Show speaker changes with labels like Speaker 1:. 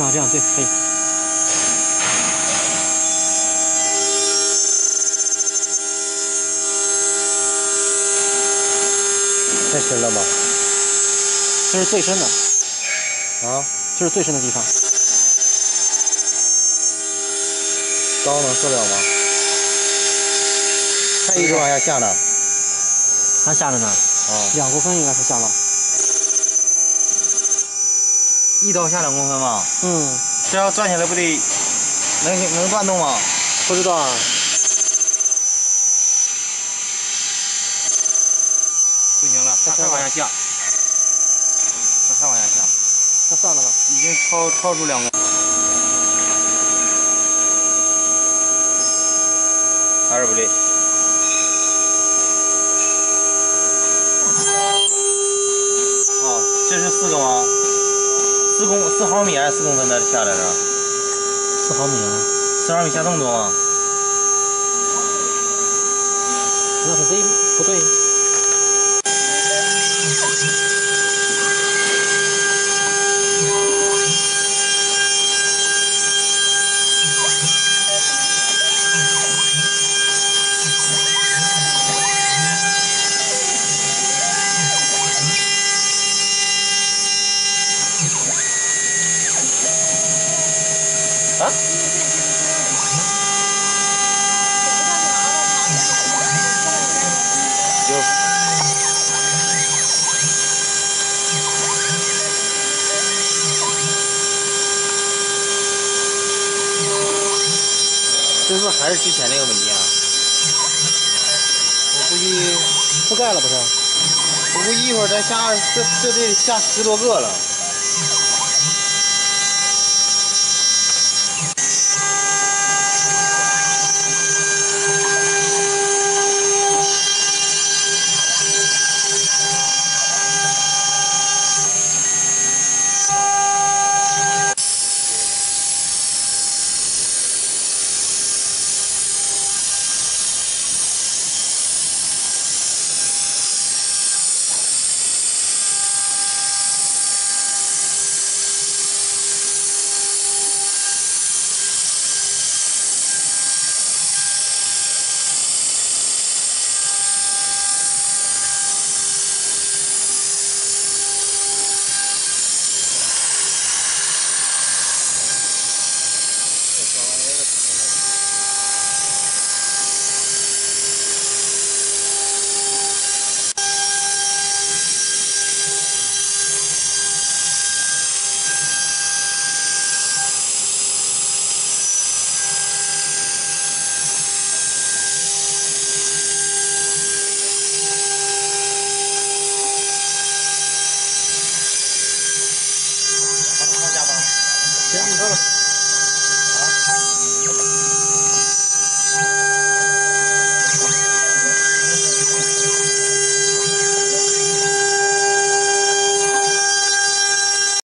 Speaker 1: 啊，这样对，可以。
Speaker 2: 太深了吧？
Speaker 1: 这是最深的。
Speaker 2: 啊？
Speaker 1: 这是最深的地方。
Speaker 2: 刀能受了吗？还一直往下下呢。
Speaker 1: 还下着呢。
Speaker 2: 啊。
Speaker 1: 2公分应该是下了。
Speaker 2: 一刀下2公分吗？
Speaker 1: 嗯。
Speaker 2: 这要转起来不得能转动吗？
Speaker 1: 不知道啊。
Speaker 2: 不行了，还往下下。还往下下。
Speaker 1: 那算了吧。
Speaker 2: 已经超出2公分。还是不对。哦，这是4个吗？4毫米还是4公分的下来着
Speaker 1: ？4毫米啊。
Speaker 2: 4毫米下这么多吗？
Speaker 1: 那是 Z 不对。
Speaker 2: 啊？有。是不是还是之前那个文件啊？我估计
Speaker 1: 覆盖了不是？
Speaker 2: 我估计一会儿再下，这得下10多个了。行，你说吧。